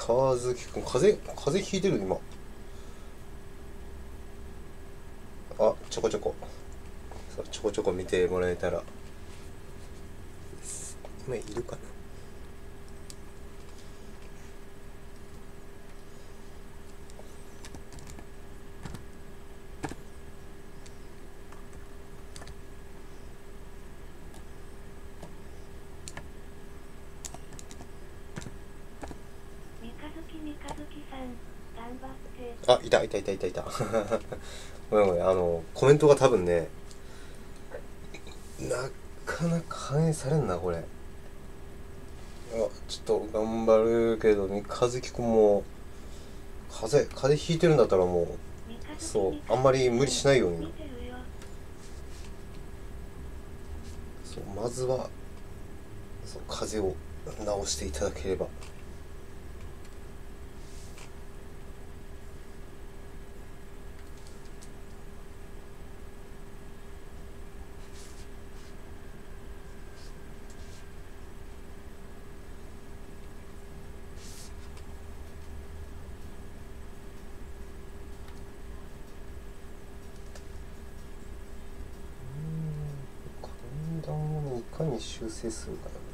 和樹くん、風邪ひいてる今。あ、ちょこちょこ。そう、ちょこちょこ見てもらえたら。今いるかな。あ、いたいたいたいたいた。ごめんごめん、コメントが多分ね、なかなか反映されんな、これ。あ、ちょっと頑張るけど、三日月くんも、風邪ひいてるんだったらもう、そう、あんまり無理しないようにな。そう、まずは、そう、風邪を治していただければ。寒暖をね、いかに修正するかだね。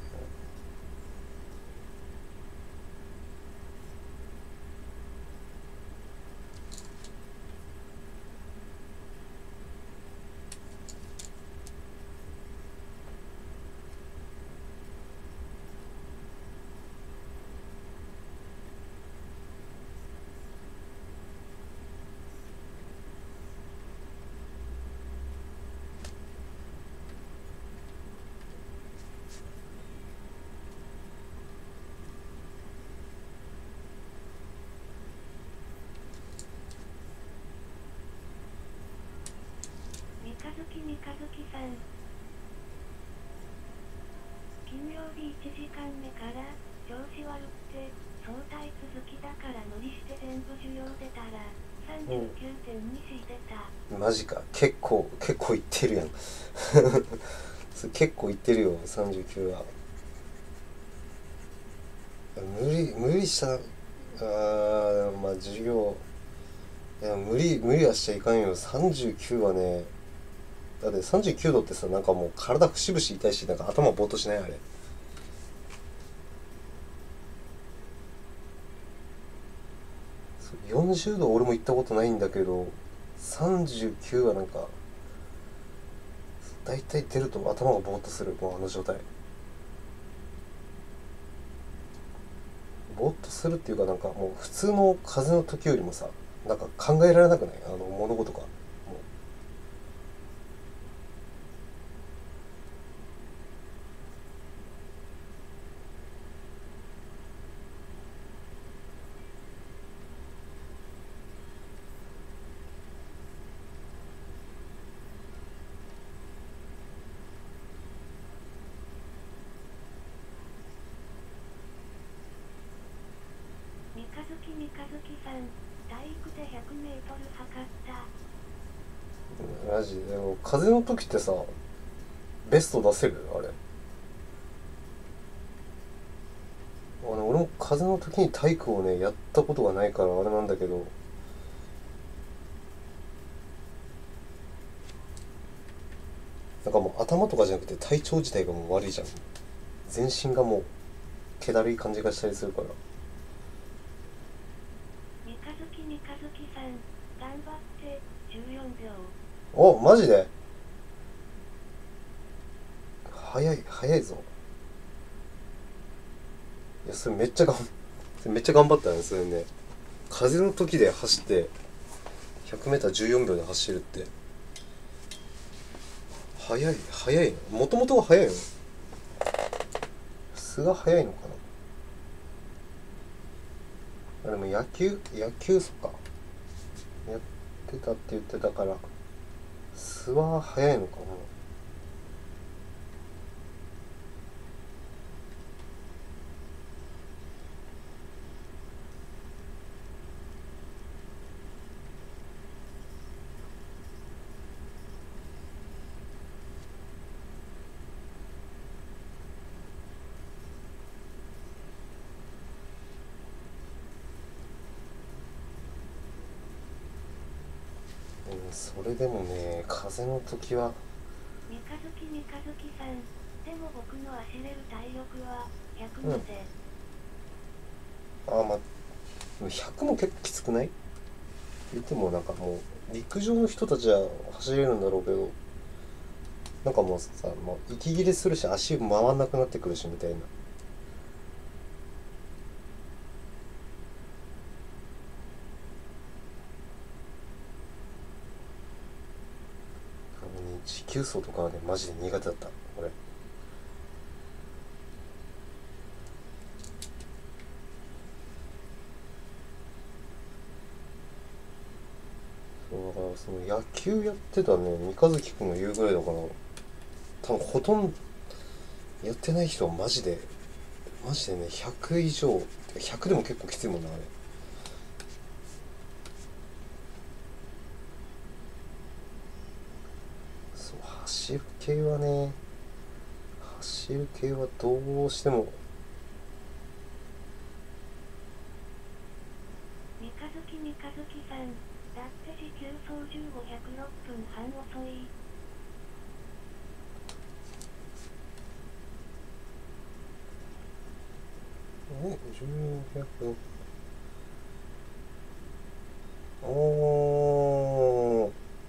三日月さん、金曜日1時間目から調子悪くて相対続きだから無理して全部授業出たら39.2してた。 マジか、結構いってるやん。それ結構いってるよ、39は。無理した。まあ授業、いや、無理はしちゃいかんよ。39はね、だって39度ってさ、なんかもう体節々痛いし、なんか頭ぼーっとしないあれ。40度俺も行ったことないんだけど、39はなんか、だいたい出ると頭がぼーっとする、もうあの状態。ぼーっとするっていうか、なんかもう普通の風邪の時よりもさ、なんか考えられなくない、物事が。も三日月さん、体育で100メートル測った。 マジでも風邪の時ってさ、ベスト出せるあれ。俺も風邪の時に体育をねやったことがないからあれなんだけど、なんかもう頭とかじゃなくて体調自体がもう悪いじゃん。全身がもう気だるい感じがしたりするから。 三日月さん、頑張って14秒。 お、マジで早いぞ。いや、それめっちゃめっちゃ頑張ったね、それね。風の時で走って 100m14 秒で走るって早いの。もともとが早いの。素が早いのかな。あ、でも野球そっか、やってたって言ってたから素は早いのかな。 それでもね、風の時は三日月さん、でも僕の走れる体力は100まで、 まあ100も結構きつくない？言ってもなんかもう陸上の人たちは走れるんだろうけど、なんかもうさ、もう息切れするし足回んなくなってくるしみたいな。持久走とかはねマジで苦手だった俺。そうだからその野球やってたね三日月君が言うぐらいだから、多分ほとんどやってない人はマジでね100以上、100でも結構きついもんなあれ。そう走る系はどうしても。 三日月さん、だって持久走15、106分半遅い。 1400、おー、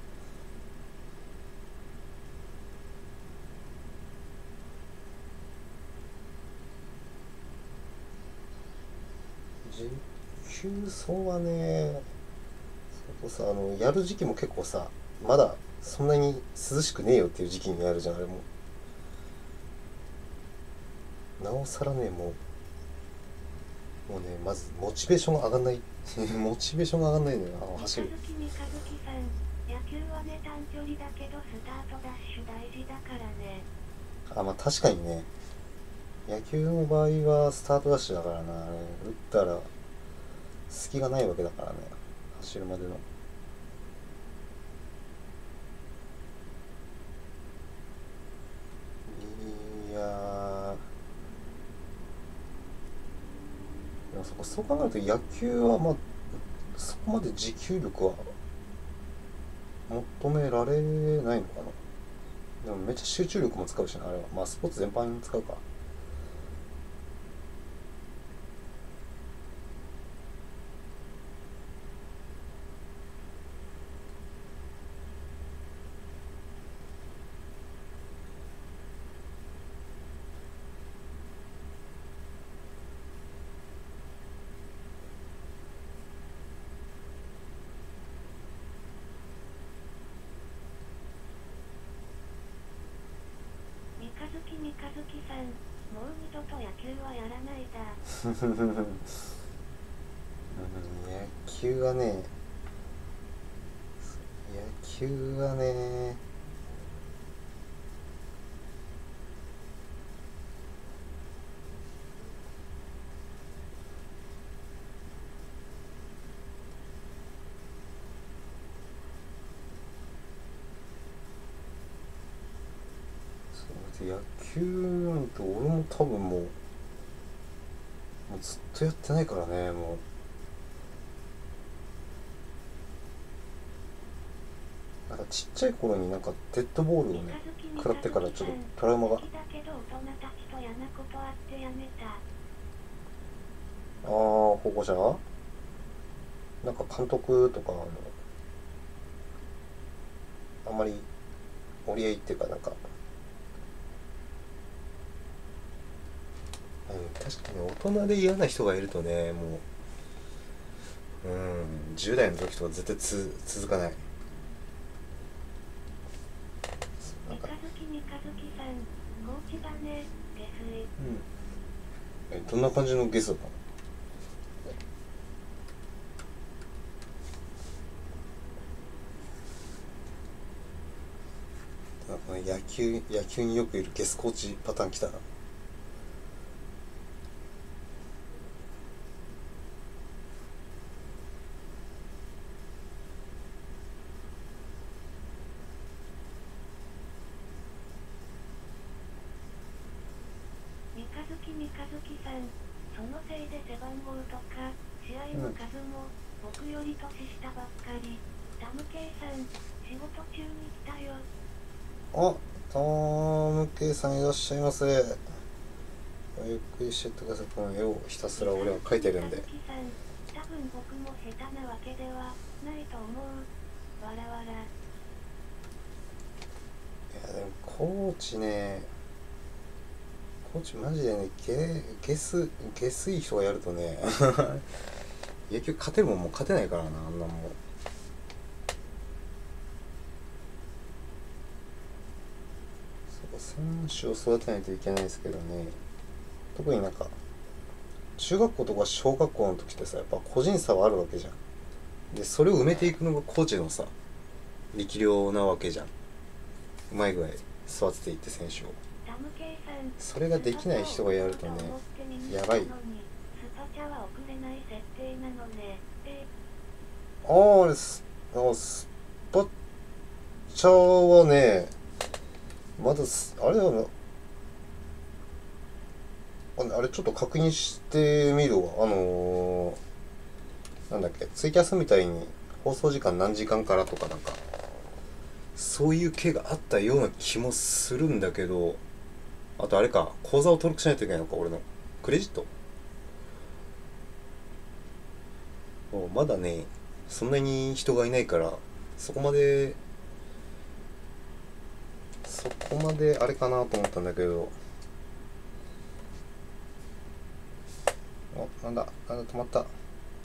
持久走はね、そこさ、やる時期も結構さ、まだそんなに涼しくねえよっていう時期にやるじゃんあれも。なおさらね、もうね、まずモチベーションが上がんないモチベーションが上がんないのよ、走る。 三日月さん、野球はね短距離だけどスタートダッシュ大事だからね。 まあ確かにね、野球の場合はスタートダッシュだからな、あれ打ったら隙がないわけだからね、走るまでの。いやー、でもそう考えると野球はまあそこまで持久力は求められないのかな。でもめっちゃ集中力も使うしなあれは。まあスポーツ全般に使うか。 三日月さん、もう二度と野球はやらないだ。 野球はね、野球はね、野球なんて俺も多分もうずっとやってないからね。もうなんかちっちゃい頃になんかデッドボールをね食らってからちょっとトラウマが。保護者なんか監督とかあんまり折り合いっていうかなんか、確かに大人で嫌な人がいるとね、もう10代の時とか絶対続かない。なんか三日月さん、コーチだね、下水。 どんな感じのゲストだったの？なんか野球によくいるゲスコーチパターンきたな。 三日月さん、そのせいで背番号とか試合の数も僕より年下ばっかり。 タムケイさん、仕事中に来たよ。 あ、タムケイさんいらっしゃいませ。ゆっくりしてってください。この絵をひたすら俺は描いてるんで。 タムケイさん、多分僕も下手なわけではないと思う。わらわら。 いやでもコーチね、コーチマジでね、下水人がやるとね野球勝てるもんもう勝てないからな、あんなもん。選手を育てないといけないですけどね、特になんか中学校とか小学校の時ってさ、やっぱ個人差はあるわけじゃん。でそれを埋めていくのがコーチのさ力量なわけじゃん。うまい具合育てていって選手を。それができない人がやるとね、やばい。スパチャはね、まだあれだな、あれちょっと確認してみるわ。なんだっけ、ツイキャスみたいに放送時間何時間からとかなんかそういう系があったような気もするんだけど、あとあれか、口座を登録しないといけないのか、俺のクレジット。もうまだね、そんなに人がいないからそこまであれかなと思ったんだけど、なんだ止まった。こ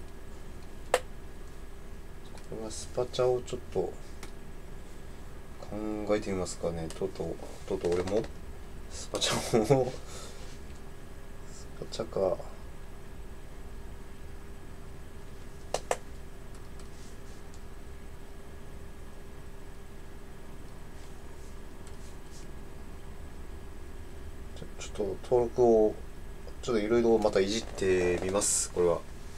れはスパチャをちょっと考えてみますかね。とうとう俺もスパチャをスパチャか。ちょっと登録をちょっといろいろまたいじってみます。これは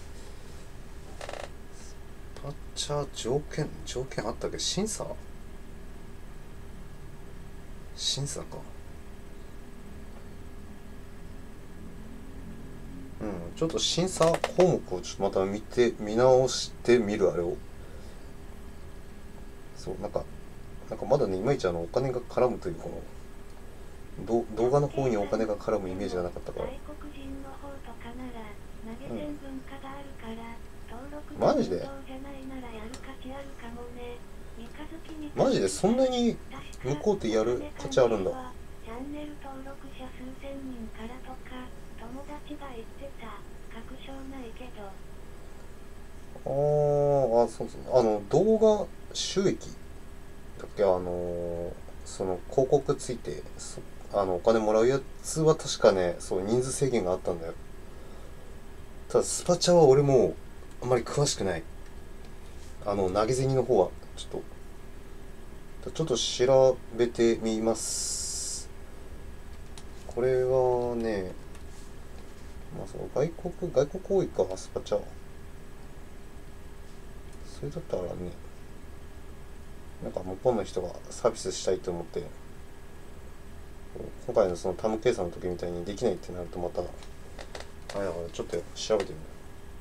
スパチャ条件あったっけ。審査か。ちょっと審査項目をちょっとまた見直してみる。あれをそうなんかまだね、いまいちお金が絡むというこの動画の方にお金が絡むイメージがなかったから。マジでマジでそんなに向こうってやる価値あるんだ。 チャンネル登録者数千人からとか友達が言ってた。確証ないけど。 そう動画収益だっけ、その広告ついてお金もらうやつは確かね、そう人数制限があったんだよ。ただスパチャは俺もあんまり詳しくない。投げ銭の方はちょっと調べてみます。これはね、そう外国多いか、スパチャ。それだったらね、なんか向こうの人がサービスしたいと思って、今回のそのタムケイさんの時みたいにできないってなるとまたあれだから、ちょっと調べてみる。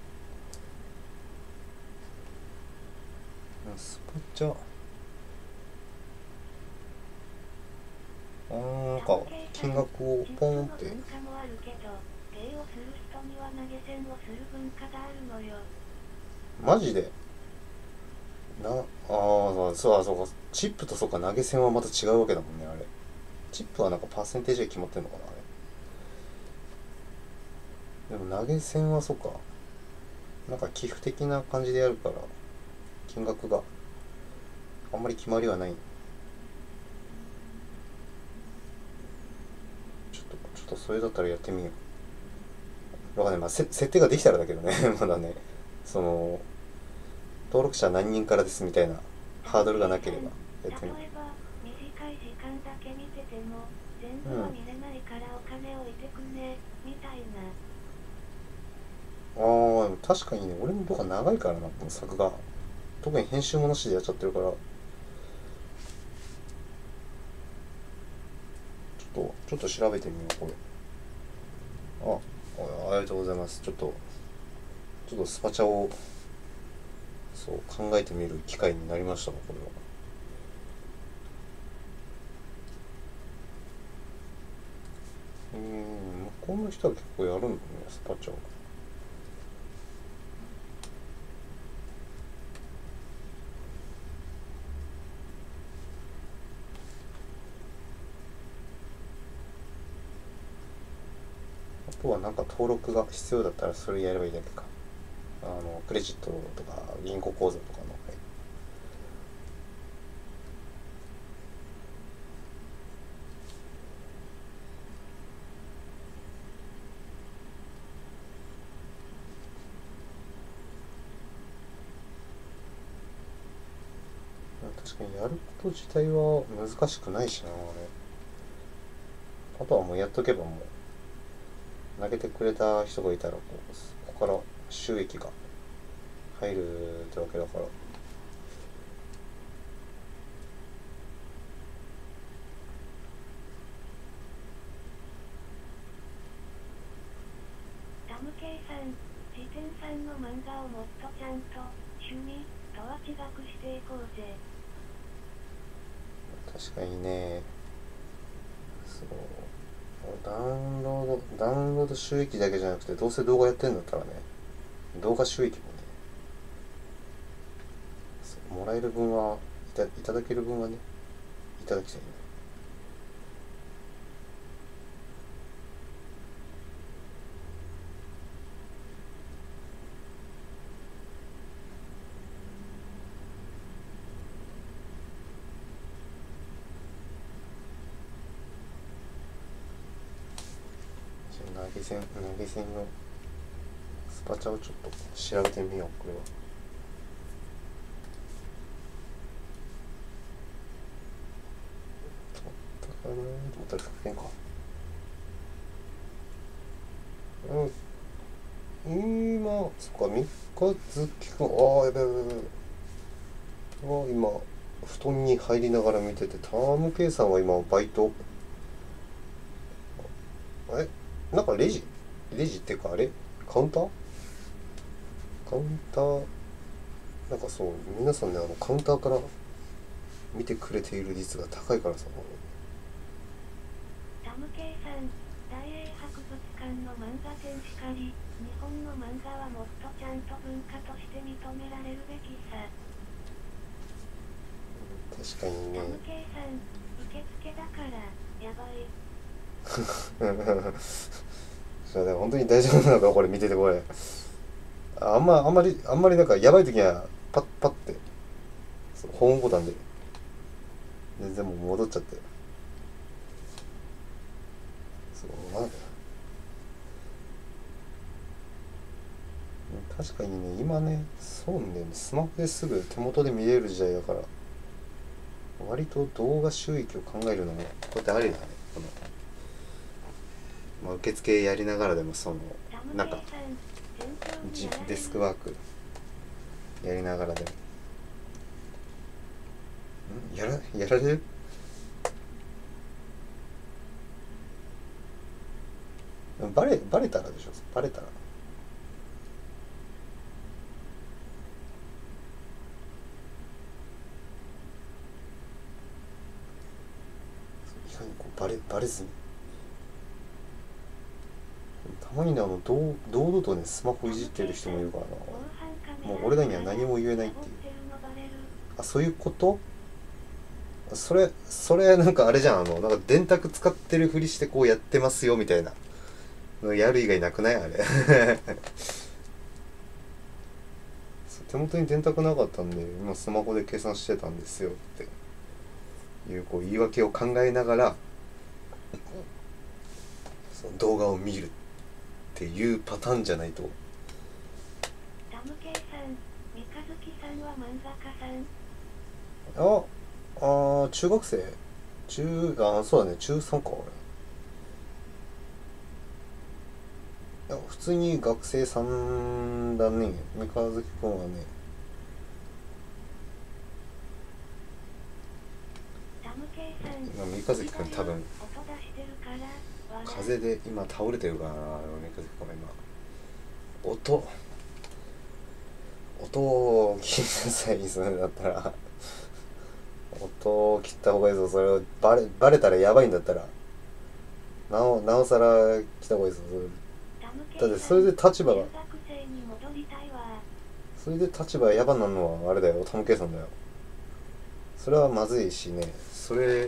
スパチャなんか金額をポンって。マジでそうか。チップとそうか、投げ銭はまた違うわけだもんね。あれチップはなんかパーセンテージが決まってんのかな。あれでも投げ銭はそうか、なんか寄付的な感じでやるから金額があんまり決まりはない。ちょっとそれだったらやってみよう。わかんない、設定ができたらだけどねまだね、その登録者何人からですみたいなハードルがなければやってみよう。 例えば短い時間だけ見てても全部は見れないからお金置いてくね、みたいな。 確かにね、俺の動画長いからな、この作画。特に編集もなしでやっちゃってるから、ちょっと調べてみよう、ありがとうございます。ちょっとスパチャをそう考えてみる機会になりましたねこれは。向こうの人は結構やるんだねスパチャ。あとはなんか登録が必要だったらそれやればいいだけか。クレジットとか銀行口座とかの、はい。確かにやること自体は難しくないしなあれ。あとはもうやっとけばもう投げてくれた人がいたらここから収益が入るってわけだから。 タムケイさん、自転さんの漫画をもっとちゃんと趣味とは違くしていこうぜ。 確かにね。そうダウンロード収益だけじゃなくてどうせ動画やってんだったらね動画収益もねもらえる分いただける分はねいただきたいね。投げ銭のスパチャをちょっと調べてみようこれは。と思ったら復元か。今そっか三日月くんやべやべやべ今布団に入りながら見ててタームケイさんは今バイトなんかレジっていうかあれカウンターなんかそう皆さんねカウンターから見てくれている率が高いからさ。 タムケイさん、大英博物館の漫画展しかり、日本の漫画はもっとちゃんと文化として認められるべきさ。 確かにね。 タムケイさん、受付だからやばい。 それで本当に大丈夫なのかこれ見ててこれ。あんまりなんかやばい時にはパッてホームボタンで全然もう戻っちゃって。そうなんだ。確かにね今ねそうなんだよねスマホですぐ手元で見れる時代だから割と動画収益を考えるのもこうやってありだね。受付やりながらでもなんかデスクワークやりながらでもやられる。バレたらでしょ。バレたらいかにこうバレずに。たまにね堂々とねスマホいじってる人もいるからな。もう俺らには何も言えないっていう。そういうこと。それなんかあれじゃんなんか電卓使ってるふりしてこうやってますよみたいなのやる以外なくないあれ。手元に電卓なかったんで今スマホで計算してたんですよっていうこう言い訳を考えながらその動画を見るっていうパターンじゃないと。 タムケイさん、三日月さんは漫画家さん。 中学生そうだね中3か俺。いや普通に学生さんだね三日月くんはね。今三日月くん多分風で今倒れてるからな。三日月くんは今音を切りなさい。それだったら音を切った方がいいぞ。それをバレたらやばいんだったらなおさら来た方がいいぞ。だってそれで立場がやばになるのはあれだよ、タムケイさんだよ。それはまずいしね。それ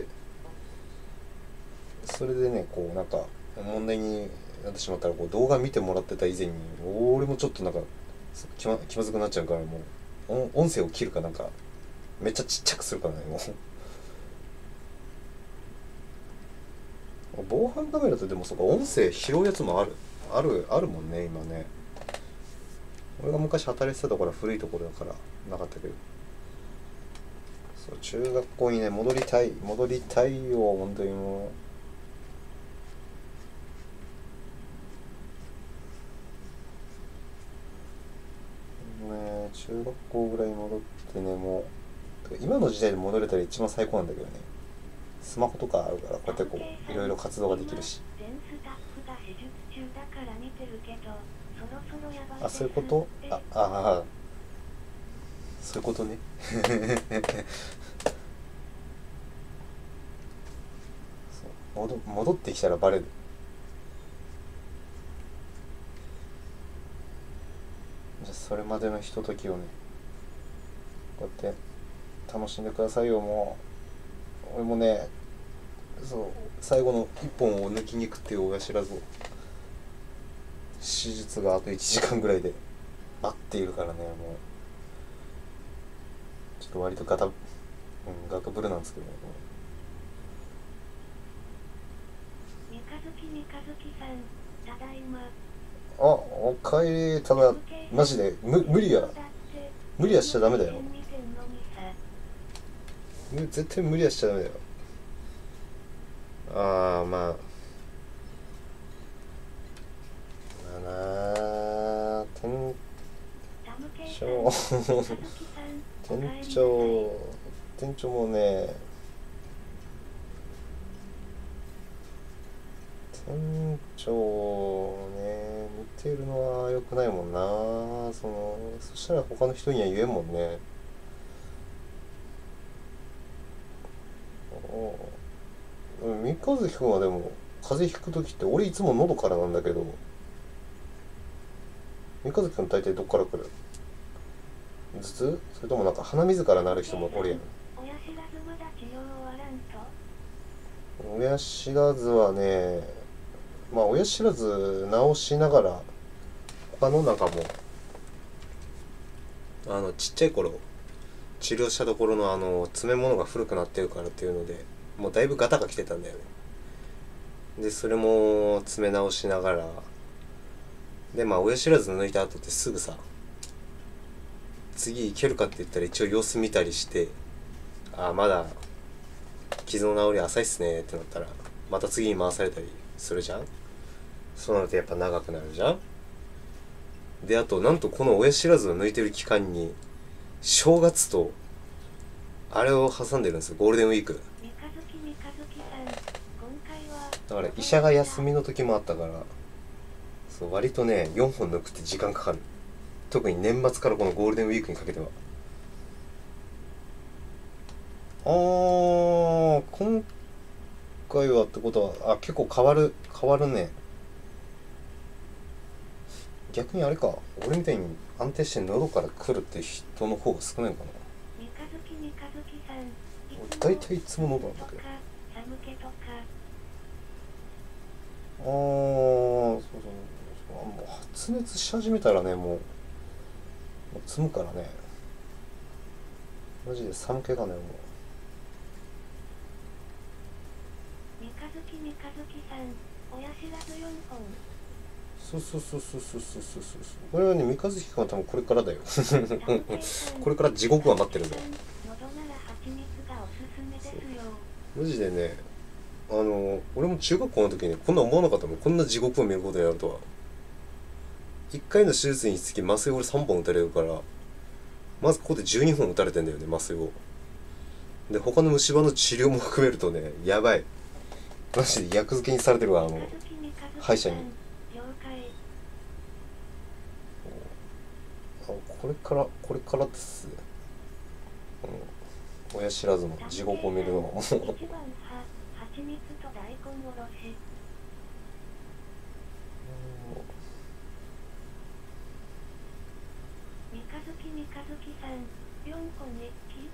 でね、こうなんか問題になってしまったら、こう動画見てもらってた以前に俺もちょっとなんか気まずくなっちゃうから、もう音声を切るかなんかめっちゃちっちゃくするからね。もう防犯カメラってでもそうか、音声拾うやつもあるもんね今ね。俺が昔働いてたところは古いところだからなかったけど、そう中学校にね戻りたいよ本当に。もうね、中学校ぐらいに戻ってね、もう今の時代で戻れたら一番最高なんだけどね。スマホとかあるから、こうやってこういろいろ活動ができるし。あ、そういうこと？そういうことね。そう戻ってきたらバレる。じゃあそれまでのひとときをね、こうやって楽しんでくださいよ。もう俺もね、そう最後の一本を抜きに行くっていう親知らずを、手術があと1時間ぐらいで待っているからね。もうちょっと割とガクブルなんですけどね。 三日月さん、ただいま。 あ、おかえり。ただマジで無理はしちゃダメだよ。絶対無理はしちゃダメだよ。まあな、店長もね、店長ね見てるのは良くないもんな。そしたら他の人には言えんもんね。三日月くんはでも風邪ひく時って俺いつも喉からなんだけど、三日月くん大体どっから来る？頭痛？それともなんか鼻水からなる人もおるやん。親知らずはね、まあ親知らず治しながら他のなんかもちっちゃい頃治療したところの詰め物が古くなってるからっていうので、もうだいぶガタが来てたんだよね。でそれも詰め直しながらで、まあ親知らず抜いた後ってすぐさ、次いけるかって言ったら一応様子見たりして、まだ傷の治り浅いっすねってなったらまた次に回されたりするじゃん。そうなるとやっぱ長くなるじゃん。であとなんとこの親知らずを抜いてる期間に正月とあれを挟んでるんですよ、ゴールデンウィーク。だから医者が休みの時もあったから、そう割とね4本抜くって時間かかる。特に年末からこのゴールデンウィークにかけては。今回はってことは結構変わるね。逆にあれか、俺みたいに安定して喉から来るって人の方が少ないのかな。大体いつも喉なんだけど。そうもう発熱し始めたらね、もう積むからね。マジで寒気がね、もう。 三日月さん、親知らず4本。 そうこれはね、三日月くんは多分これからだよ。これから地獄が待ってるぞ。マジでね、俺も中学校の時にこんな思わなかったもん。こんな地獄を見ることになるとは。1回の手術につき麻酔俺3本打たれるから、まずここで12本打たれてんだよね、麻酔を。で他の虫歯の治療も含めるとね、やばい。マジで薬漬けにされてるわ、歯医者に。ここれからです。親知らずの地獄を見るのはもう 1番は蜂蜜と大根おろし。三日月さん、4本日記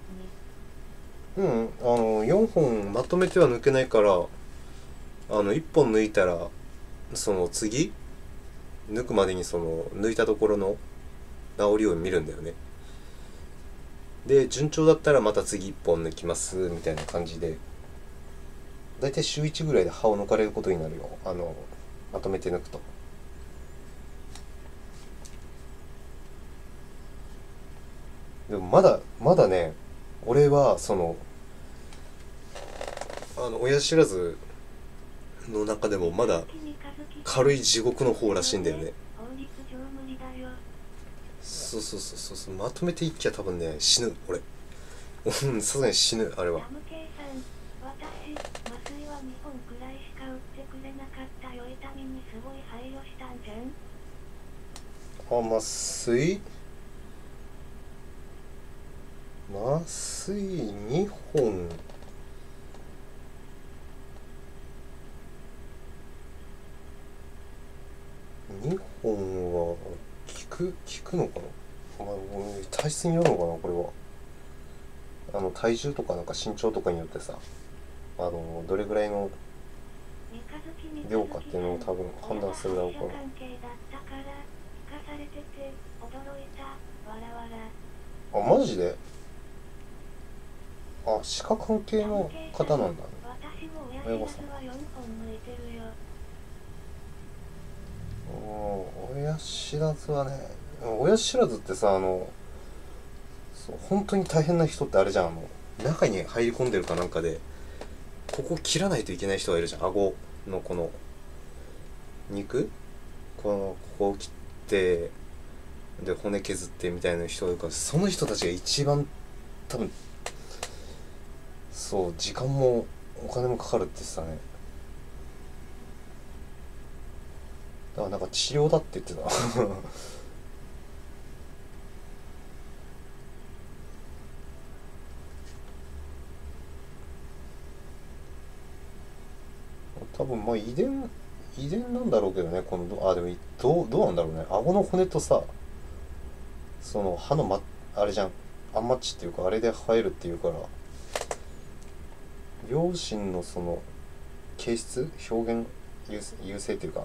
4本まとめては抜けないから、1本抜いたらその次抜くまでにその抜いたところの治りを見るんだよね。で順調だったらまた次1本抜きますみたいな感じで、だいたい週1ぐらいで歯を抜かれることになるよ、まとめて抜くと。でもまだね、俺はその親知らずの中でもまだ軽い地獄の方らしいんだよね。そう、まとめていっきゃ多分ね死ぬ俺。さすがに死ぬあれは。 私、麻酔は2本くらいしか打ってくれなかったよ。痛みにすごい配慮したんじゃん。 麻酔2本2本は効くのかな。体質によるのかなこれは。体重とかなんか身長とかによってさ、どれぐらいの量かっていうのを多分判断するだろうから。マジで？歯科関係の方なんだね、親御さん。親知らずはね、親知らずってさ、そう本当に大変な人ってあれじゃん、中に入り込んでるかなんかでここ切らないといけない人がいるじゃん。顎のこの肉、ここを切ってで骨削ってみたいな人がいるから、その人たちが一番多分そう時間もお金もかかるって言ってたね。だからなんか治療だって言ってた。多分まあ遺伝なんだろうけどね。このでもどうなんだろうね。顎の骨とさ、その歯のあれじゃん、アンマッチっていうかあれで生えるっていうから、両親のその形質表現優性っていうか、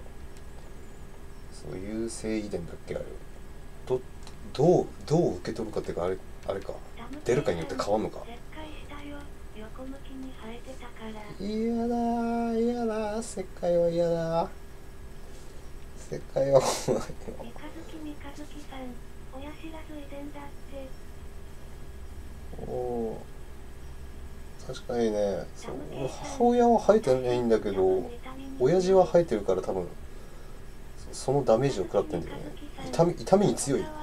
そう優性遺伝だっけあれ。どう受け取るかっていうか、あれか出るかによって変わんのか。嫌だ切開は嫌だ。切開は怖いよ。 三日月さん、親知らず遺伝だって。 確かにね。母親は生えてないんだけど親父は生えてるから、多分そのダメージを食らってんだよね。痛みに強い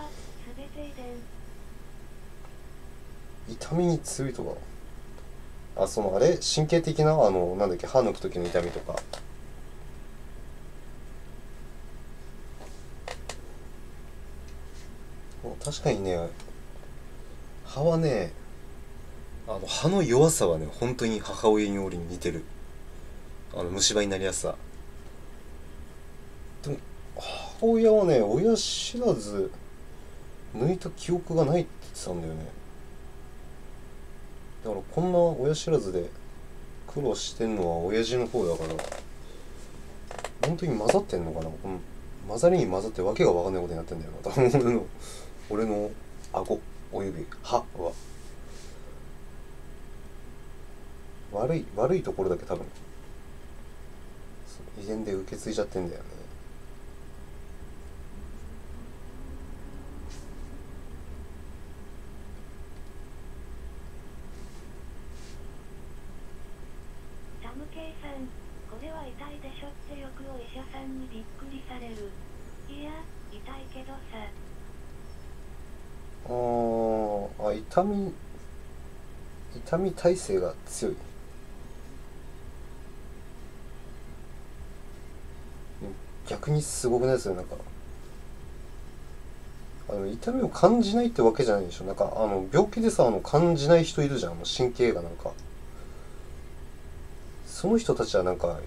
とか、あれ神経的ななんだっけ、歯抜く時の痛みとか。確かにね、歯はね、歯の弱さはね本当に母親に俺に似てる。虫歯になりやすさ。でも母親はね、親知らず抜いた記憶がないって言ってたんだよね。だからこんな親知らずで苦労してんのは親父の方だから、本当に混ざってんのかな。混ざりに混ざってわけが分かんないことになってんだよな多分。俺の顎および歯は悪いところだけ多分遺伝で受け継いじゃってんだよね。 サムケイさん、これは痛いでしょってよくお医者さんにびっくりされる。いや、痛いけどさ。 痛み耐性が強い。逆にすごくないですよ。なんか痛みを感じないってわけじゃないでしょ。なんか病気でさ感じない人いるじゃん。神経がなんかその人たちはなんか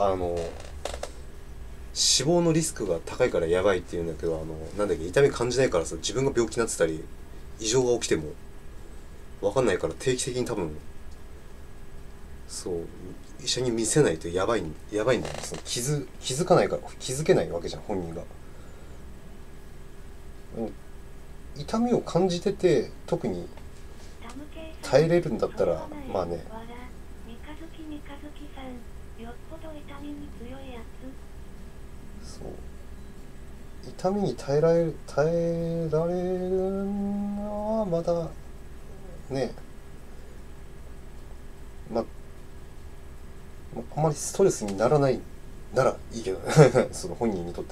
死亡のリスクが高いからやばいって言うんだけど、なんだっけ、痛み感じないからさ、自分が病気になってたり異常が起きても分かんないから定期的に多分そう医者に見せないとやばいんだよね。その気づかないから気づけないわけじゃん本人が。痛みを感じてて特に耐えれるんだったらまあね。そう痛みに耐えられるのはまだね、あんまりストレスにならないならいいけどねその本人にとって。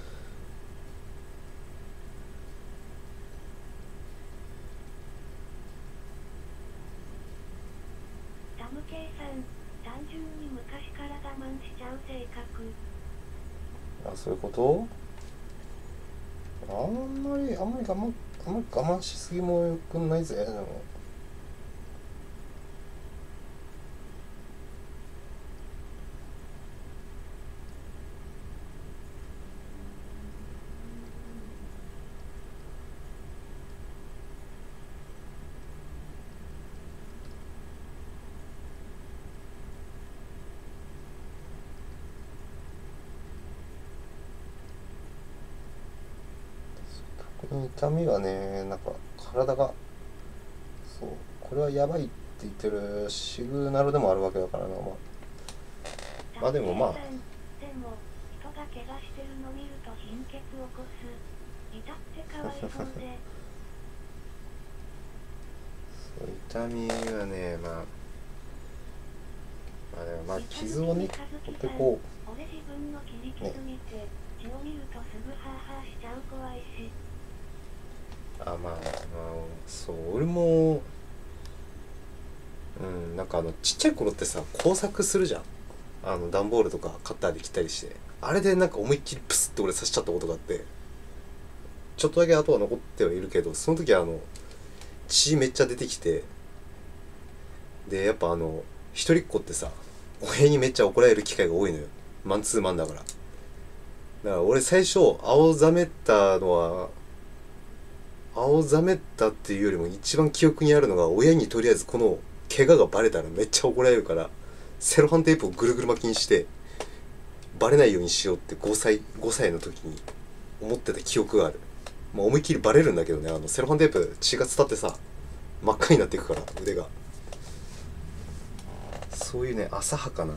タムケイさん、単純に昔から我慢しちゃう性格。 そういうこと。あんまり我慢しすぎもよくないぜ。でも痛みはね、なんか体がそうこれはやばいって言ってるシグナルでもあるわけだからな。まあでもまあでも人が怪我してるの見ると貧血起こす。痛ってかわいそうでそう痛みはね、まあでもまあ傷をね取ってこう。 俺自分の切り傷見て血を見るとすぐハーハーしちゃう怖いし。 まあそう俺もなんかちっちゃい頃ってさ工作するじゃん。段ボールとかカッターで切ったりして、あれでなんか思いっきりプスって俺刺しちゃったことがあって、ちょっとだけ跡は残ってはいるけど、その時は血めっちゃ出てきて、でやっぱ一人っ子ってさ親にめっちゃ怒られる機会が多いのよ。マンツーマンだから。だから俺最初青ざめったっていうよりも一番記憶にあるのが、親にとりあえずこの怪我がバレたらめっちゃ怒られるからセロハンテープをぐるぐる巻きにしてバレないようにしようって5歳の時に思ってた記憶がある。まあ思いっきりバレるんだけどね、セロハンテープ血が伝ってさ真っ赤になっていくから腕が。そういうね浅はかな、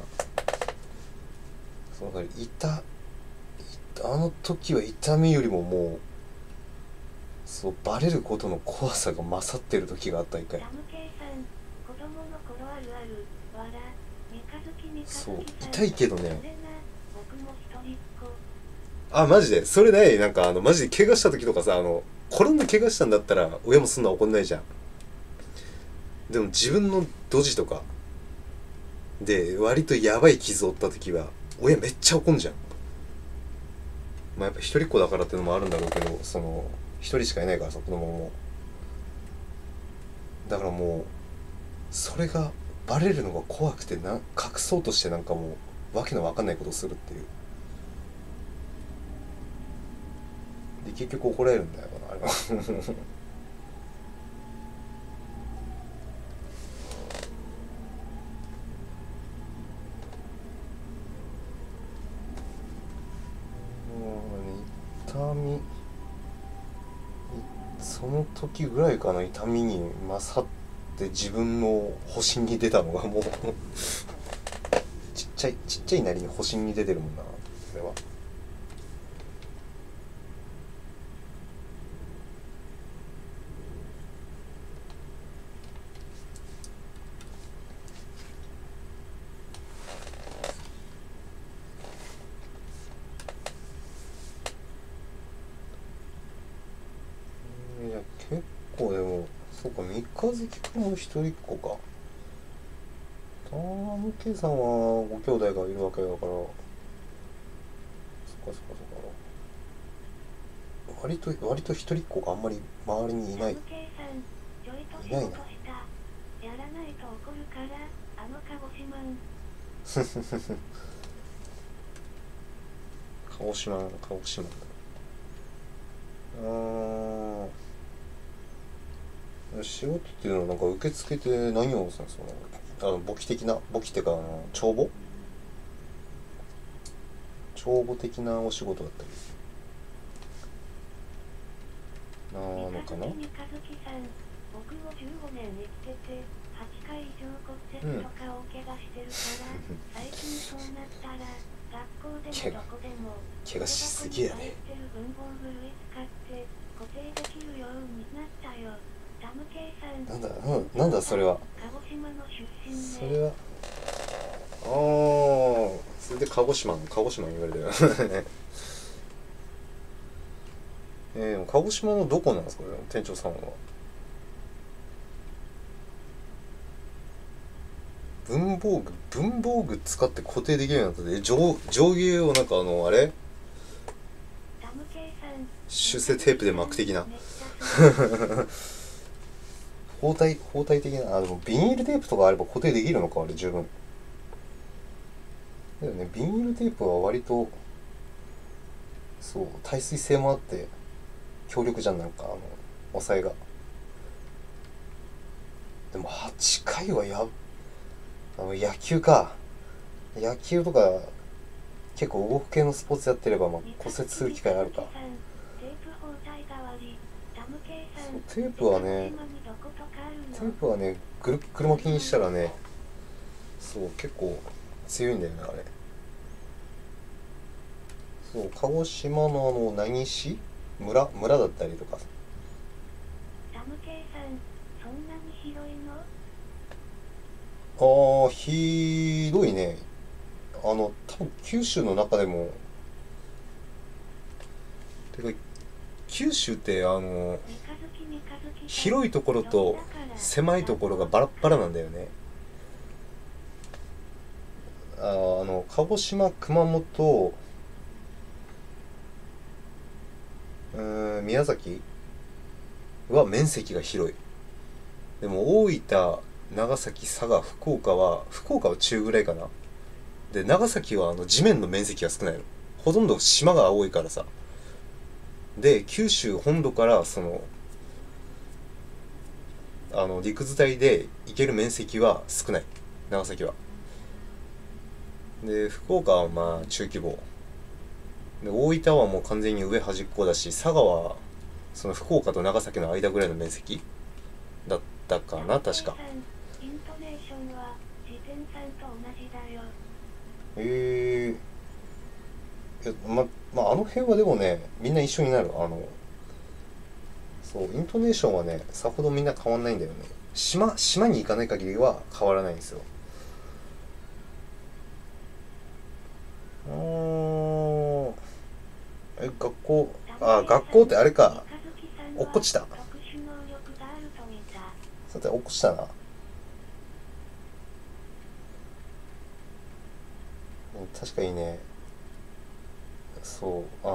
そうだからあの時は痛みよりももうそうバレることの怖さが勝ってる時があった一回。 タムケイさん、子供の頃あるある、わら、三日月そう痛いけどね。 僕も一人っマ子。 ジでそれね、なんかマジで怪我した時とかさ、転んで怪我したんだったら親もそんな怒んないじゃん。でも自分のドジとかで割とやばい傷を負った時は親めっちゃ怒んじゃん。まあやっぱ一人っ子だからっていうのもあるんだろうけど、一人しかいないからさ子供も。だからもうそれがバレるのが怖くて隠そうとしてなんかもうわけのわかんないことをするっていう。で結局怒られるんだよあれは痛みその時ぐらいかな、痛みに勝って自分の保身に出たのがもうちっちゃいなりに保身に出てるもんなそれは。いや結構でもそうか、三日月くんも一人っ子か。タームケイさんはご兄弟がいるわけだから、そっか。 割と一人っ子があんまり周りにいない。いないな。 やらないと怒るから、あの鹿児島ん。 鹿児島。仕事っていうのはなんか受付で何をするんですかね。簿記っていうか帳簿的なお仕事だったりなのかな。 僕も15年生きてて8回以上骨折とかを怪我してるから、最近そうなったら学校でもどこでも怪我しすぎやね。 文房具類使って固定できるようになったよ。タムケイさん。 なんだそれは。 鹿児島の出身ね。 それはそれで鹿児島言われてる。鹿児島のどこなんですかね、店長さんは。文房具使って固定できるようになったで、上下をなんかあれ修正テープで巻く的な包帯的な。でもビニールテープとかあれば固定できるのか、あれ十分だよね。ビニールテープは割とそう耐水性もあって強力じゃん、なんか押さえが。でも8回は野球とか結構動く系のスポーツやってれば、骨折する機会あるか。テープはね車気にしたらね、そう結構強いんだよね、あれ。そう鹿児島の何市村だったりとか。 タムケイさん、そんなに広いの？ ひどいね。多分九州の中でもてか九州って広いところと狭いところがバラッバラなんだよね。鹿児島、熊本、宮崎は面積が広い。でも大分、長崎、佐賀、福岡は中ぐらいかな。で長崎は地面の面積が少ないの。ほとんど島が多いからさ。で九州本土から陸伝いで行ける面積は少ない、長崎は。で福岡はまあ中規模で、大分はもう完全に上端っこだし、佐賀はその福岡と長崎の間ぐらいの面積だったかな、確か。 イントネーションは自転さんと同じだよ。 あの辺はでもね、みんな一緒になる。そうイントネーションはね、さほどみんな変わんないんだよね。島に行かない限りは変わらないんですよ。学校ってあれか、落っこちた。さて落っこちたな。確かにね。そう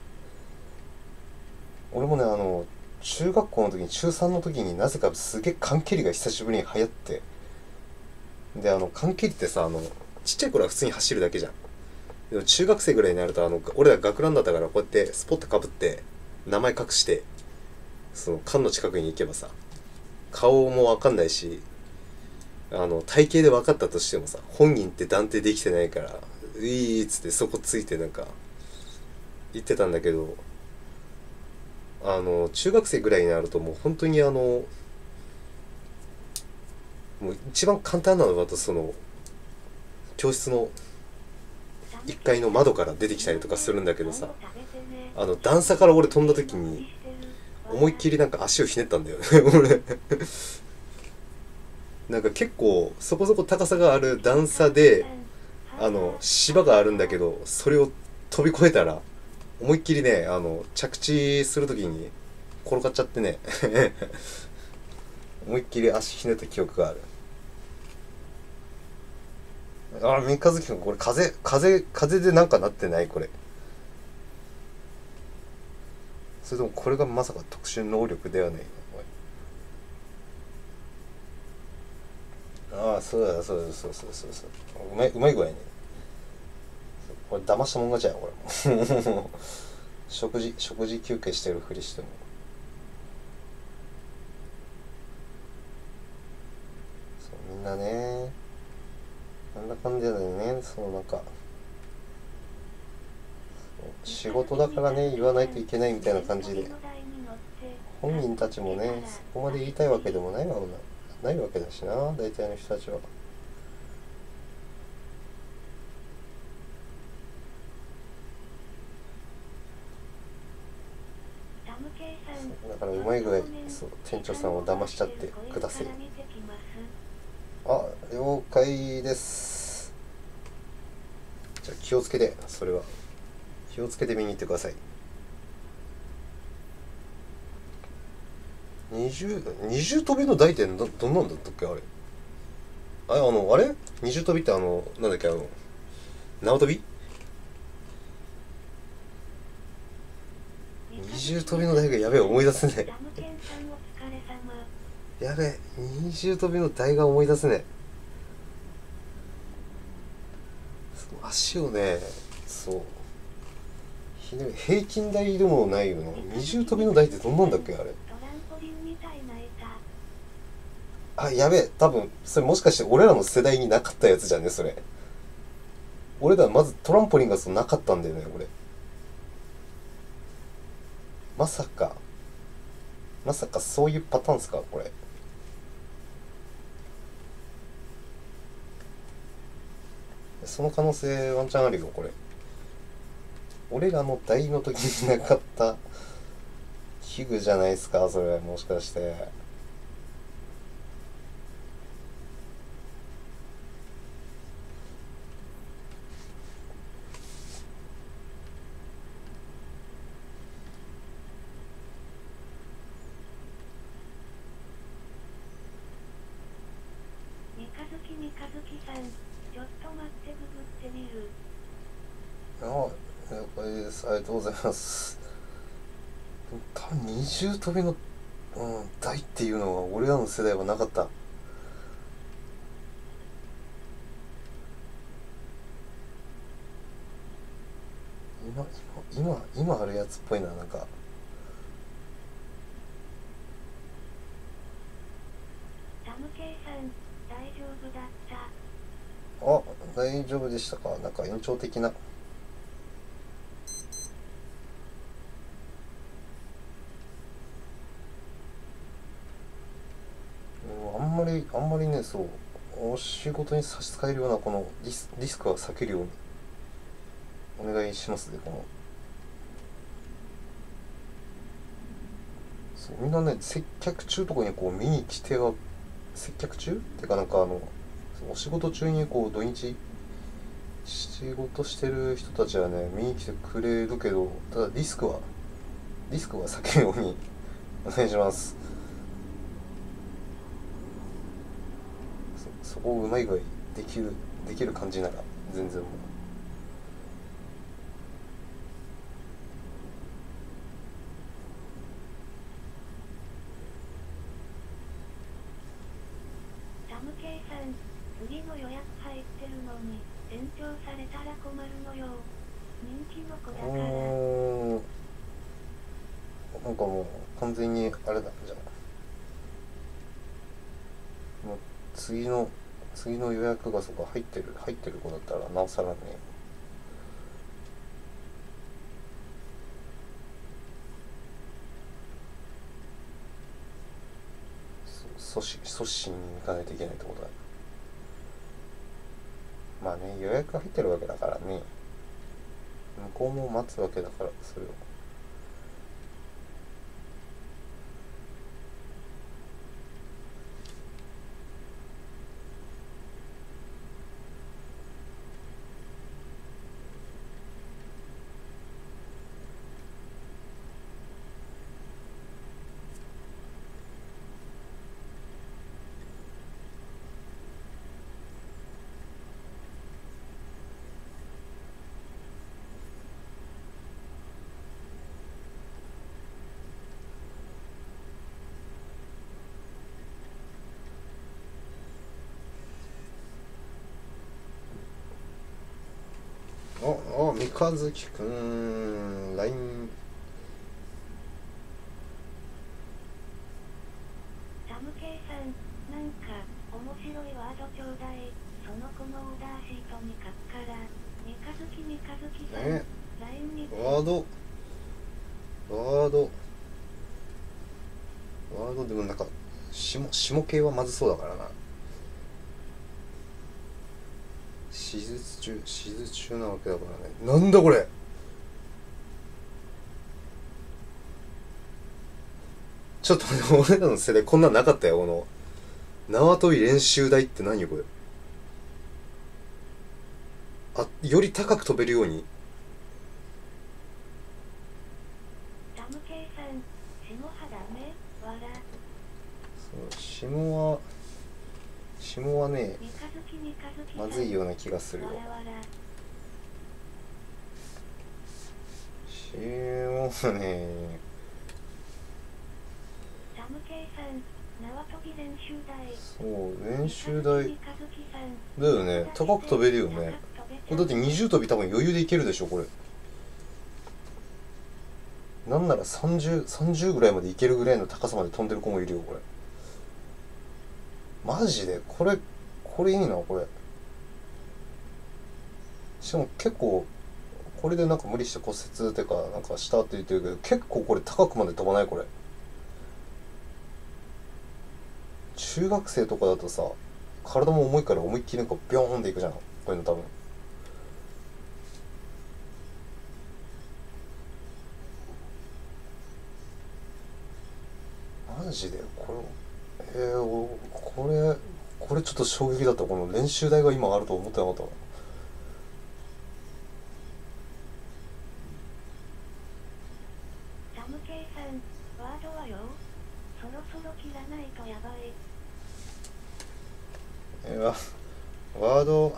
俺もね、中学校の時に中3の時になぜかすげえ缶蹴りが久しぶりに流行って、で缶蹴りってさ、ちっちゃい頃は普通に走るだけじゃん。でも中学生ぐらいになると俺ら学ランだったから、こうやってスポットかぶって名前隠してその缶の近くに行けばさ、顔もわかんないし、体型で分かったとしてもさ、本人って断定できてないから、っつってそこついてなんか言ってたんだけど、中学生ぐらいになるともう本当にもう一番簡単なのだと、教室の1階の窓から出てきたりとかするんだけどさ、段差から俺飛んだ時に思いっきりなんか足をひねったんだよね俺なんか結構そこそこ高さがある段差で芝があるんだけど、それを飛び越えたら思いっきりね、着地するときに転がっちゃってね思いっきり足ひねった記憶がある。三日月君、これ風でなんかなってない？これそれともこれがまさか特殊能力ではないの？ああ、そうだそうだそうそうそうそう、うまい具合ね。これ騙したもん勝ちやこれも食事休憩してるふりしても。そうみんなね、なんだかんだでね、そのなんか仕事だからね言わないといけないみたいな感じで、本人たちもねそこまで言いたいわけでもないわけだしな、大体の人たちは。だからうまい具合そう店長さんを騙しちゃってください。あ、了解です。じゃあ気をつけて、それは気をつけて見に行ってください。二重跳びの台ってどんなんだったっけあれ。あれ二重跳びってなんだっけ縄跳び。二重跳びの台がやべえ思い出せねえ。やべえ、二重跳びの台が思い出せねえ。足をね、そう平均台でもないよね。二重跳びの台ってどんなんだっけあれ。あ、やべえ、多分それもしかして俺らの世代になかったやつじゃねそれ。俺らまずトランポリンがなかったんだよね俺。まさかそういうパターンっすかこれ。その可能性ワンチャンあるよこれ。俺らの代の時になかった器具じゃないですかそれ、もしかして。 三日月さん、ちょっと待ってググってみる。 了解です。ありがとうございます。多分二重跳びの、台っていうのは俺らの世代はなかった。今あるやつっぽいな、なんか。 サムケイさん、大丈夫だった？ あ、大丈夫でしたか。なんか延長的な。あんまりね、そうお仕事に差し支えるようなこのリスクは避けるようにお願いしますね。そうみんなね、接客中とかにこう見に来ては、接客中ってかなんかお仕事中にこう土日仕事してる人たちはね見に来てくれるけど、ただリスクは避けるようにお願いします。そこをうまい具合できる感じなら全然もう。 サムケイさん、次の予約入ってるのに延長されたら困るのよ。人気の子だから。 なんかもう完全にあれだじゃん。もう次の予約がそこ入ってる子だったらなおさらね。阻止しに行かないといけないってことだ。まあね、予約が入ってるわけだからね、向こうも待つわけだから、それを三日月くん LINE。 サムケイさん、なんか面白いワードちょうだい。その子のオーダーシートに書くから。三日月さん、LINE にワードでもなんか下系はまずそうだからな。手術中なわけだからね。なんだこれ。ちょっと待って、俺らの世代こんなんなかったよ。この縄跳び練習台って何よこれ。あ、より高く飛べるように。 サムケイさん、下はダメわら。 そう、下はね、 三日月まずいような気がするよ。 わらわら。 下はね、 サムケイさん、縄跳び練習台。 そう練習台三日月さんだよね。高く飛べるよね。これだって20跳び多分余裕でいけるでしょこれ。なんなら30ぐらいまでいけるぐらいの高さまで飛んでる子もいるよこれ。マジでこれいいなこれ。しかも結構これでなんか無理して骨折ってかなんかしたって言ってるけど、結構これ高くまで飛ばないこれ。中学生とかだとさ、体も重いから思いっきりなんかビョーンっていくじゃんこういうの多分。マジでこれこれちょっと衝撃だった。この練習台が今あると思ってなかったわ。 サムケイさん、ワードはよ。そろそろ切らないとやばい。 ワード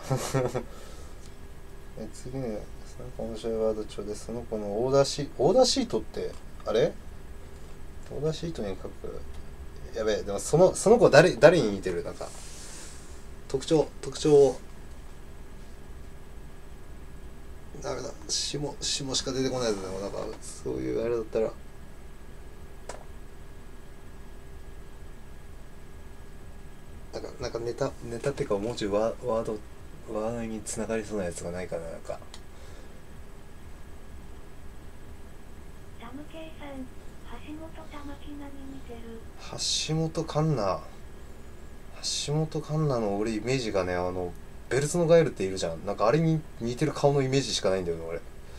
次ね、その子面白いワード帳でその子のオーダーシートってあれ？オーダーシートに書く。やべえ、でもその子誰に似てる？なんか特徴を。ダメだ、下しか出てこないやつだよ。なんかそういうあれだったらなんかネタっていうかもうちょいワードにつながりそうなやつがないかな。なんかサムケイさん、橋本玉木菜に似てる。 橋本環奈の俺イメージがね、ベルツのガエルっているじゃん。なんかあれに似てる顔のイメージしかないんだよね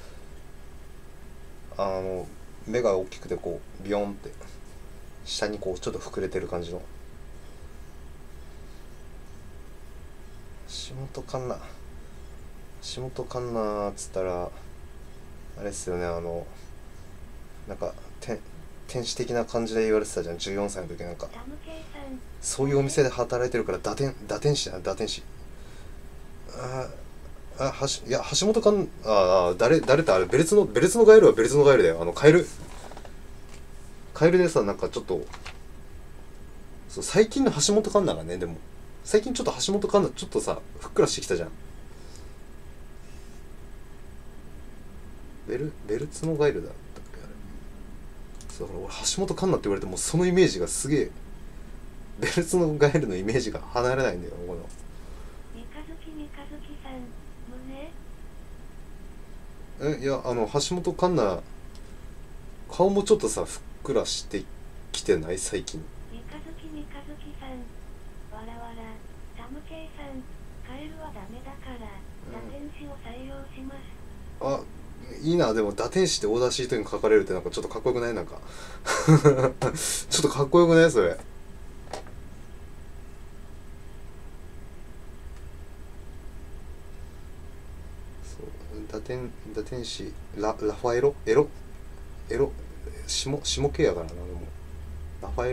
俺。目が大きくてこうビヨンって下にこうちょっと膨れてる感じの橋本環奈っつったらあれっすよね。なんか天使的な感じで言われてたじゃん14歳の時。なんかサムケイさん、 そういうお店で働いてるから打天使だ。打天使。いや橋本環奈、誰ってあれベルツのガエルはベルツのガエルだよ。カエルでさ、なんかちょっとそう最近の橋本環奈がね、でも最近ちょっと橋本環奈ちょっとさふっくらしてきたじゃん。ベルツのガエルだったっけあれ。そうだから俺橋本環奈って言われてもそのイメージがすげえ、ベルツのガエルのイメージが離れないんだよこの。 三日月さん、胸？ いや橋本環奈顔もちょっとさふっくらしてきてない最近。 三日月さん、わらわら。サムケイさん、カエルはダメだから打天使を採用します。 あ、いいな。でも打天使ってオーダーシートに書かれるってなんかちょっとかっこよくない？なんかちょっとかっこよくないそれ。打天使ラファエロ下系やからな。でもラファエ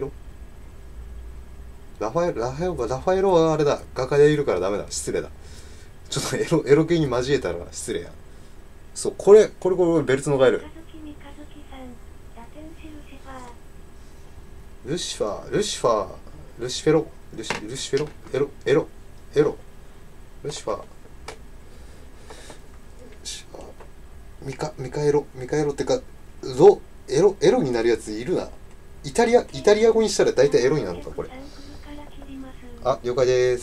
ロはあれだ、画家でいるからダメだ、失礼だ。ちょっとエロ系に交えたら失礼や。そう、これベルツのガエル。 三日月さん、打天使ルシフェロルシフェロエロルシファー。 ミカエロってかエロになるやついるな。イタリア語にしたら大体エロになるのかこれ。あ、了解です。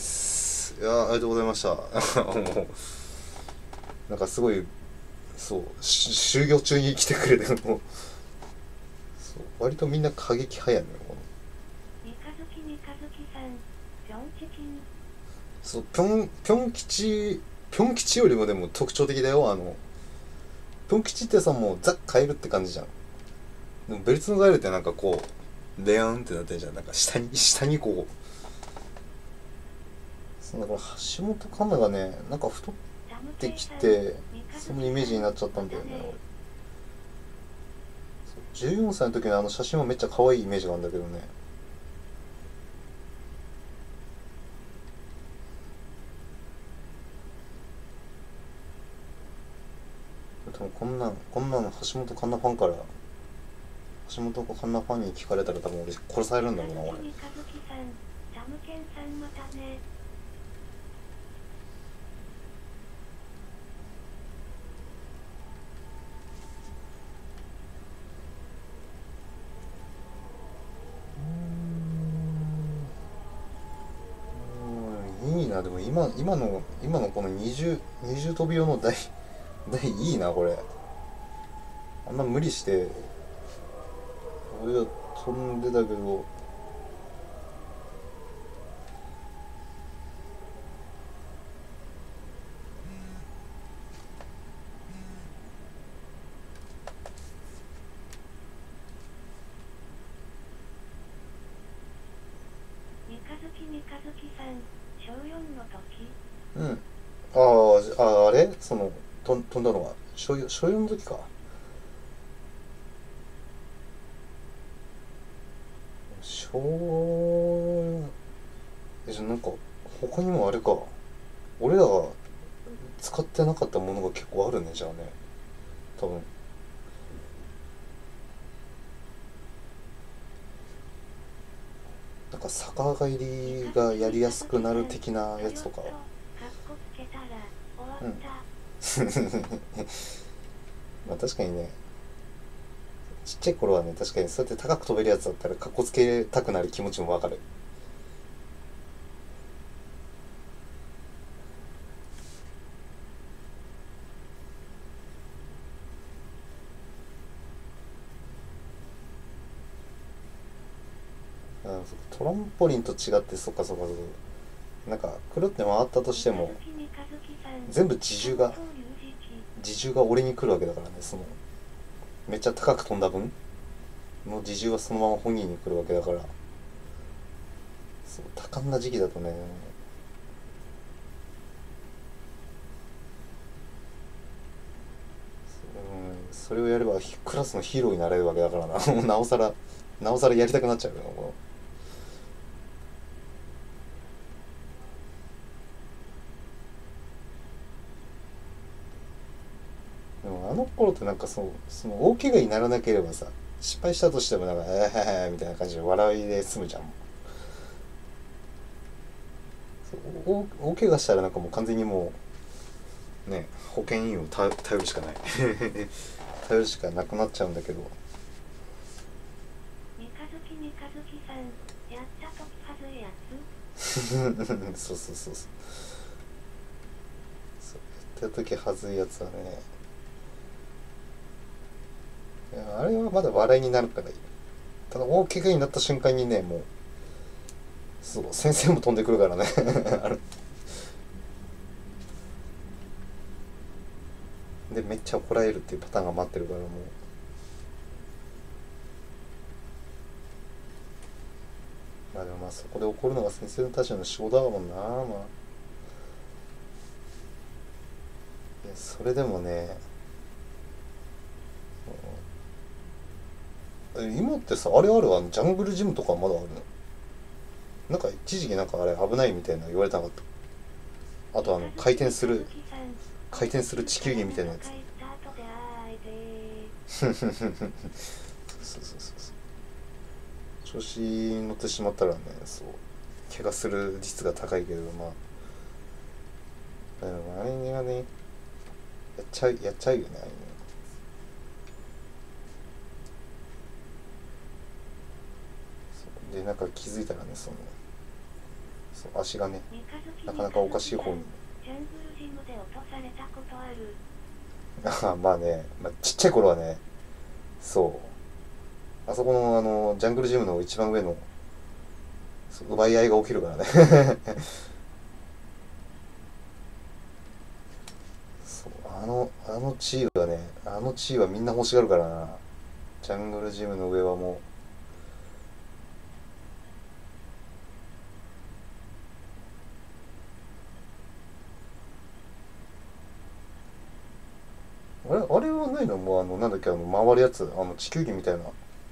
いや、ありがとうございました。もうなんかすごい、そう就業中に来てくれてもうそう割とみんな過激派やねん。 三日月さん、ピョンチキン。 そうピョン吉よりもでも特徴的だよ。ピョン吉ってさ、もうザ・カエルって感じじゃん。でもベルツのガエルってなんかこうレアンってなってるじゃん。なんか下にこう、そうだから橋本環奈がね、なんか太ってきてそのイメージになっちゃったんだよね。14歳の時の写真はめっちゃ可愛いイメージがあるんだけどね。多分こんなん橋本環奈ファンから橋本環奈ファンに聞かれたら多分俺殺されるんだろうな俺。 三日月さん、サムケンさんまたね。 いいな。でも今のこの二重跳び用の台いいなこれ。あんな無理して俺は飛んでたけど、 三日月さん、小4の時。 うん。あれ飛んだのは小4の時か。じゃなんか他にもあれか、俺らが使ってなかったものが結構あるね。じゃあね、多分。なんか逆返りがやりやすくなる的なやつとか。うん。まあ確かにね、ちっちゃい頃はね、確かにそうやって高く飛べるやつだったらかっこつけたくなる気持ちもわかる。トランポリンと違って、そっかなんかくるって回ったとしても全部自重が俺に来るわけだからね。めっちゃ高く飛んだ分の自重はそのまま本人に来るわけだから。そう多感な時期だとね、それをやればクラスのヒーローになれるわけだからな。なおさらやりたくなっちゃうよ。でもあの頃ってなんかその大怪我にならなければさ、失敗したとしてもなんかみたいな感じで笑いで済むじゃん。大怪我したらなんかもう完全にもうね、保険医を頼るしかない頼るしかなくなっちゃうんだけど。 三日月さん、やったときはずいやつ。 そうやった時はずいやつはね、いやあれはまだ笑いになるからいい。ただ大怪我になった瞬間にね、もうそう先生も飛んでくるからね。あれでめっちゃ怒られるっていうパターンが待ってるから、もうまあでもまあそこで怒るのが先生たちの仕事だもんな。まあいやそれでもね、今ってさ、あれあるジャングルジムとかまだあるの？なんか一時期なんかあれ危ないみたいな言われたなかった？あと回転する地球儀みたいなやつ。調子に乗ってしまったらね、そう怪我する率が高いけど、まあでもあれがね、やっちゃうよね、ああいうの。 でなんか気づいたらね、その足がねなかなかおかしい方にジャングルジムで落とされたことある。 まあね、ちっちゃい頃はね、そうあそこのジャングルジムの一番上の奪い合いが起きるからねそうあの地位はね、あの地位はみんな欲しがるからな。ジャングルジムの上はもう、あれはないの？もうなんだっけ、回るやつ、地球儀みたいな、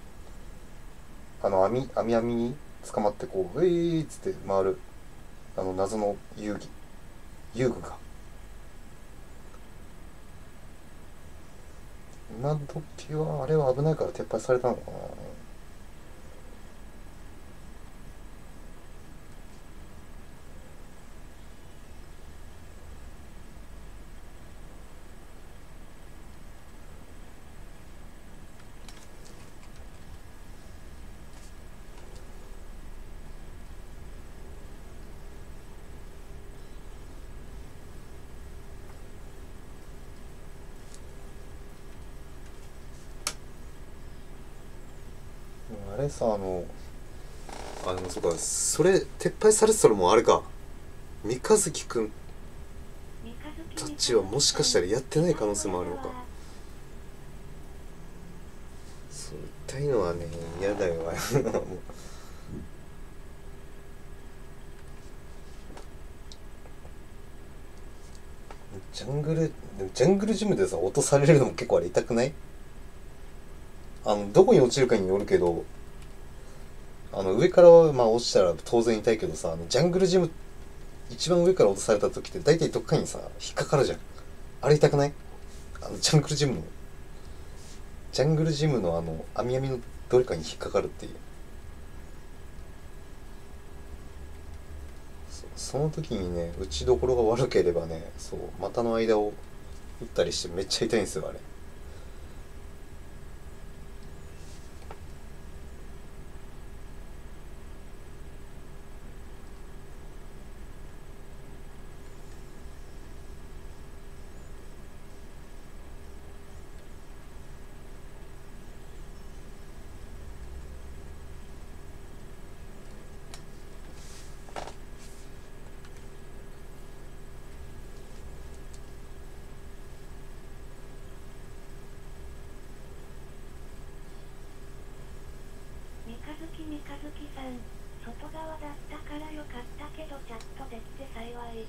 網に捕まってこう、っつって回る、謎の遊具が。今時はあれは危ないから撤廃されたのかな。あれさ、そうか、それ撤廃されてたらもうあれか、三日月くんたちはもしかしたらやってない可能性もあるのか。そう痛いのはね嫌だよジャングルジムでさ落とされるのも結構あれ痛くない？どこに落ちるかによるけど、上から落ちたら当然痛いけどさ、ジャングルジム一番上から落とされた時って大体どっかにさ引っかかるじゃん。あれ痛くない？ジャングルジムの網のどれかに引っかかるっていう。その時にね、打ちどころが悪ければね、股の間を打ったりしてめっちゃ痛いんですよあれ。 三日月さん、外側だったからよかったけどチャットできて幸い。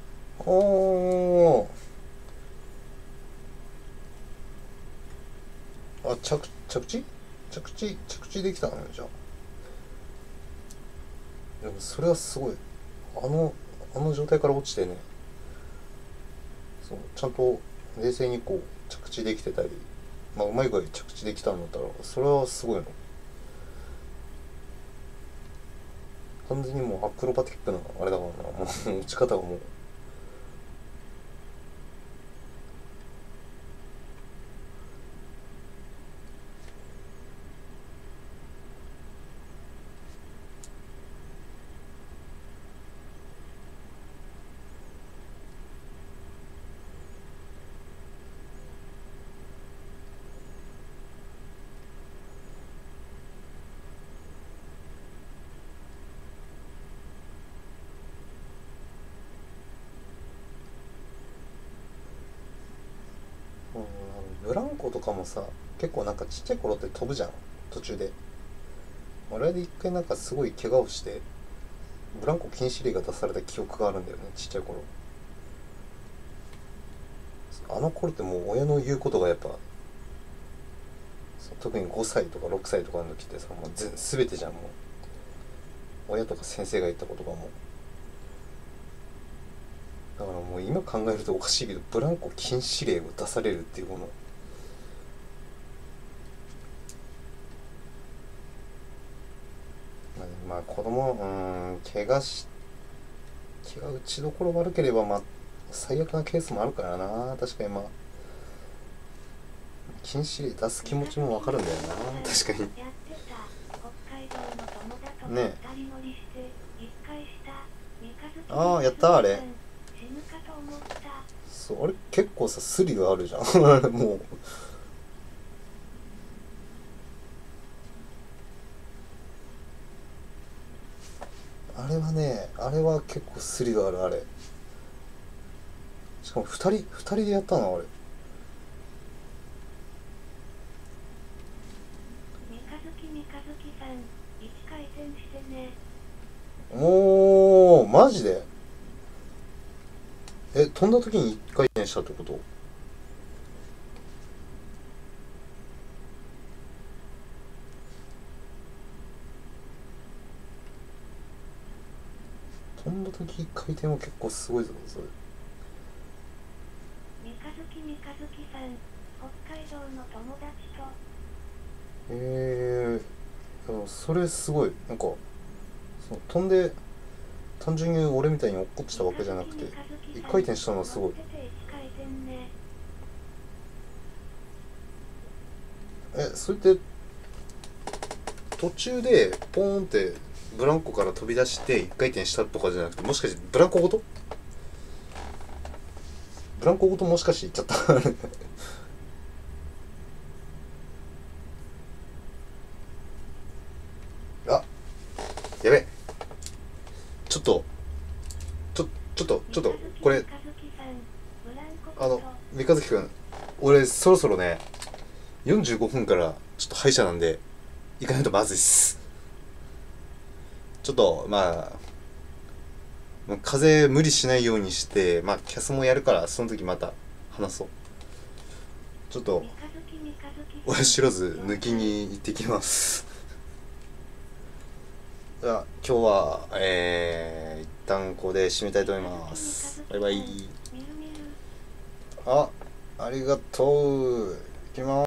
おー、着地できたのよ。じゃあでもそれはすごい。あの状態から落ちてね、ちゃんと冷静にこう着地できてたり、うまい具合に着地できたんだったらそれはすごいの。完全にもうアクロバティックなあれだからな、もう落ち方がもう。ブランコとかもさ、結構なんかちっちゃい頃って飛ぶじゃん、途中で。あれで一回なんかすごい怪我をしてブランコ禁止令が出された記憶があるんだよね、ちっちゃい頃。あの頃ってもう親の言うことがやっぱ、特に5歳とか6歳とかの時ってさ、もう全てじゃん。もう親とか先生が言ったことがもう、だからもう今考えるとおかしいけど、ブランコ禁止令を出されるっていうもの、子供怪我打ちどころ悪ければ最悪なケースもあるからな。確かに禁止令出す気持ちもわかるんだよな、確かに。 ね。 二人乗りして一回した三日月ああやったあれ。 死ぬかと思った。 そうあれ結構さスリルあるじゃんもうあれはね、あれは結構スリルあるあれ。しかも二人でやったのあれ。 三日月さん一回転してね。 おーマジで？飛んだ時に一回転したってこと？飛んだ時一回転は結構すごいぞそれ。 三日月さん北海道の友達と。 でもそれすごいなんかその飛んで単純に俺みたいに落っこちたわけじゃなくて一回転したのはすごい。それって途中でポーンってブランコから飛び出して一回転したとかじゃなくて、もしかしてブランコごともしかして行っちゃったあ、やべ、ちょっとこれ三日月くん、俺そろそろね45分からちょっと歯医者なんで行かないとまずいっす。ちょっとまあ風邪無理しないようにして、まあキャスもやるからその時また話そう。ちょっと親知らず抜きに行ってきますじゃあ今日は一旦ここで締めたいと思います。バイバイ。ありがとう。行きます。